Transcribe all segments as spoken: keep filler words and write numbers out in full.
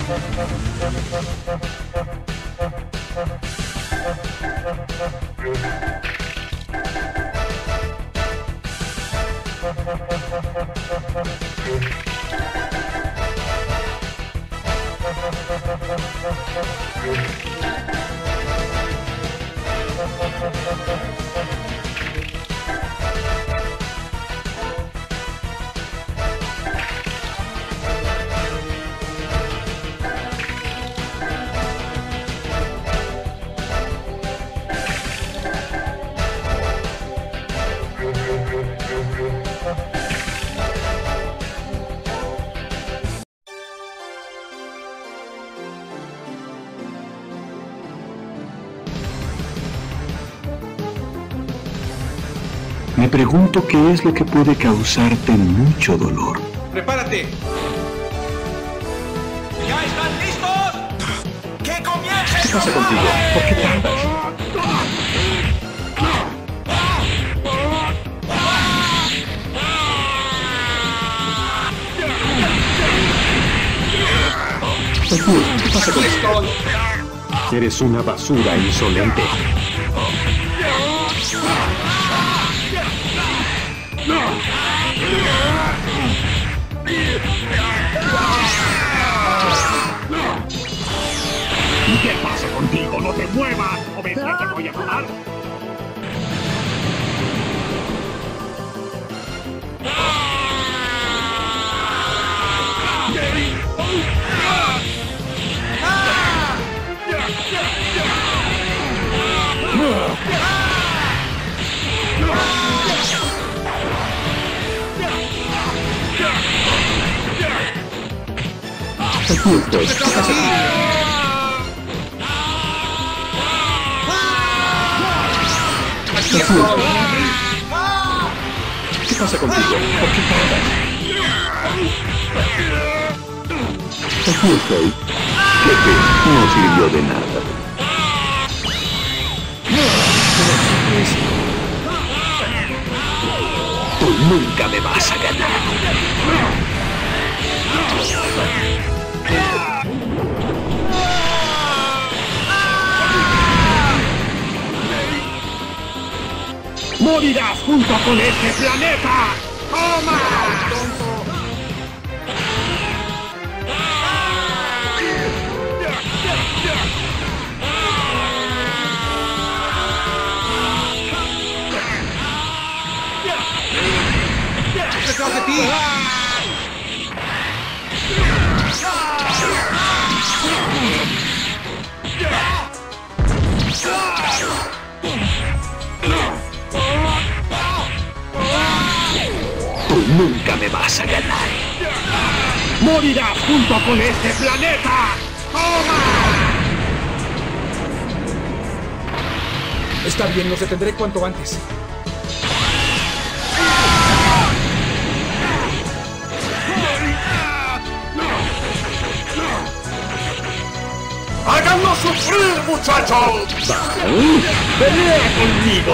Me pregunto qué es lo que puede causarte mucho dolor. ¡Prepárate! ¿Ya están listos? ¡Que comience! ¿Qué pasa contigo? ¿Por qué tardas? ¿Qué pasa contigo? Eres una basura insolente. ¿Qué pasa contigo? ¡No te muevas! ¡O ves que te voy a matar! Aquí estoy. ¿Qué pasa contigo? ¡Aquí estoy! ¿Qué pasa contigo? ¿Por qué tardas? Aquí estoy. Jefe, no sirvió de nada. Tú nunca me vas a ganar. ¡Morirás junto con este planeta! ¡Toma! ¡Detrás de ti! Tú nunca me vas a ganar. ¡Morirás junto con este planeta! ¡Toma! Está bien, los detendré cuanto antes. ¡Háganlo sufrir, muchachos! ¡Pelea conmigo!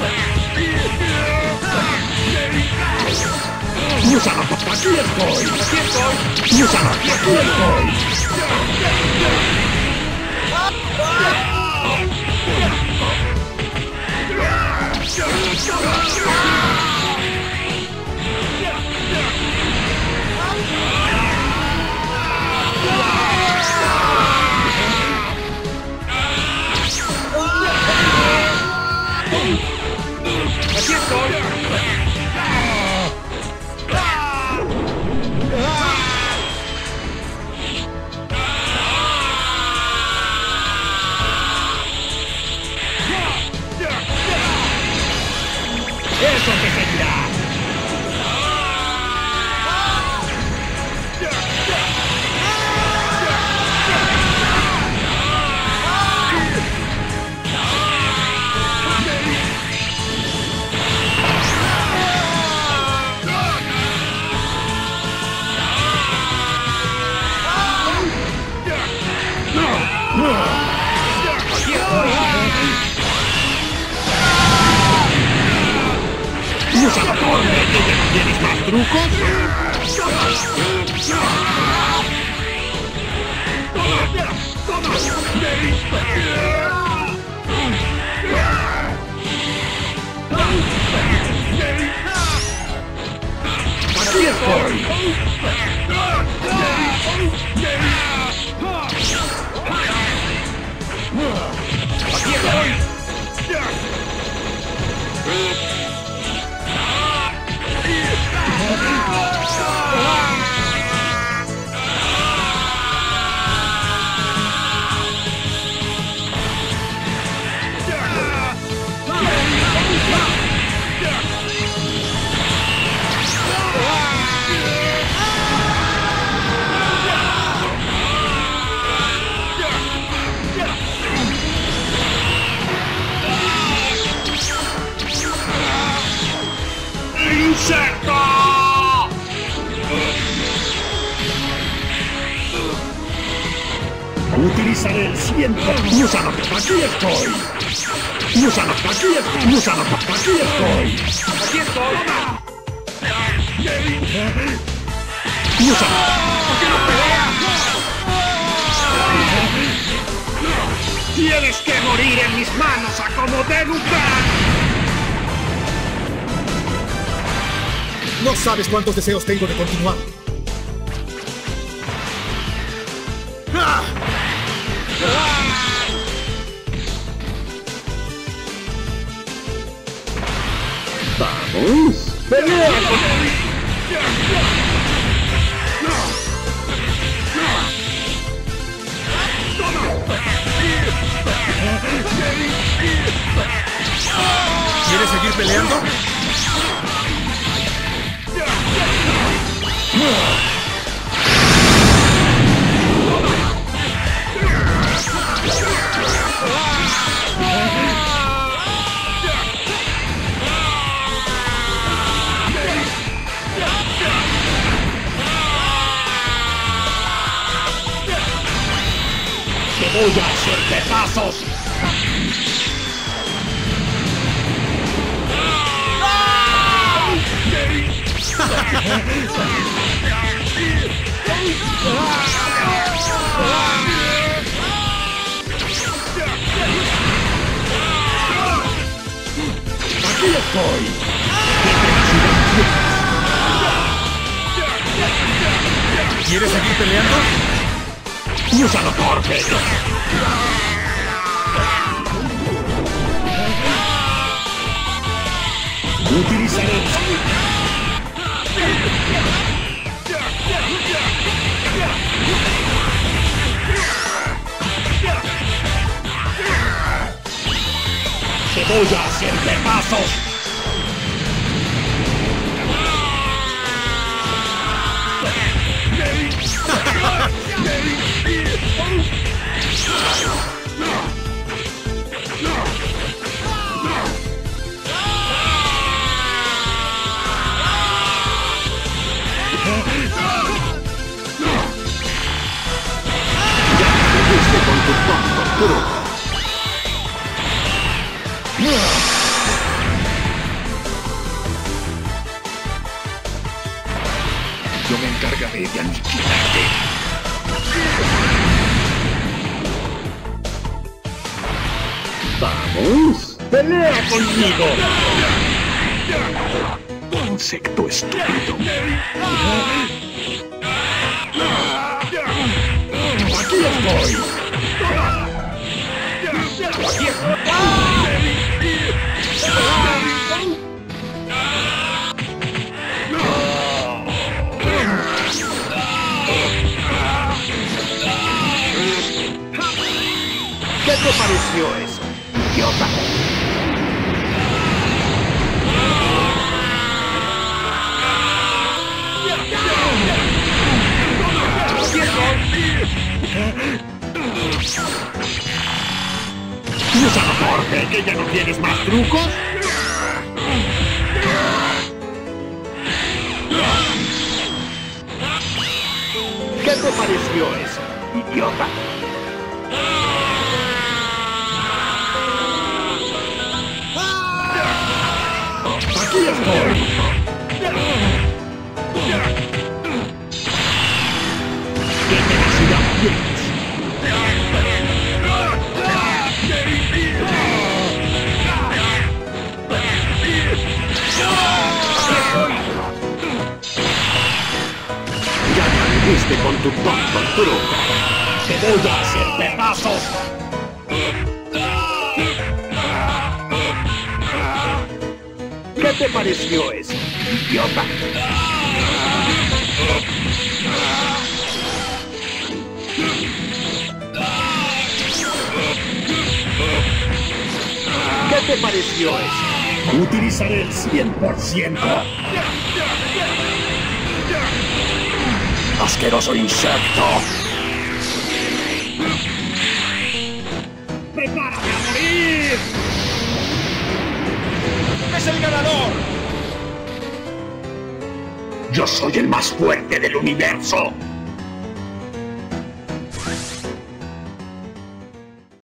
¡Úsalo! ¡Aquí estoy! ¡Aquí estoy! ¡Úsalo! ¡Aquí estoy! ¡Aquí estoy! ¡Eso te seguirá! ¡Aquí estoy! ¡Úsalo, torre! ¿Tienes más trucos? ¡Aquí estoy! ¡Aquí estoy! ¡Insecto! Utilizaré el ciento. ¡Úsalo! ¡Aquí estoy! ¡Úsalo! ¡Aquí estoy! ¡Úsalo! ¡Aquí estoy! ¡Aquí estoy! ¡Úsalo! ¿Por qué no pelea? ¡Tienes que morir en mis manos a como dé lugar! No sabes cuántos deseos tengo de continuar. ¡Ah! ¡Vamos! ¡Pelea! ¿Quieres seguir peleando? ¡Te voy a hacer pedazos! ¡Aquí estoy! ¿Quieres seguir peleando? ¡Úsalo, torpe! Utilizaré... ¡Te voy a hacer pedazos! Con tu tonto truco. Yo me encargaré de aniquilarte. ¡Vamos! ¡Pelea conmigo! Insecto estúpido. ¡Aquí estoy! ¡Aquí estoy! ¿Qué te pareció eso, idiota? ¡Aquí estoy! ¡Úsalo, torpe! ¿Que ya no tienes más trucos? ¿Qué te pareció eso, idiota? ¡Aquí estoy! ¿Qué necesidad tienes? Fallaste con tu tonto truco. Te voy a hacer pedazos. ¿Qué te pareció eso, idiota? ¿Qué te pareció eso? Utilizaré el cien por ciento. ¡Asqueroso insecto! ¡Prepárate a morir! ¡Es el ganador! Yo soy el más fuerte del universo.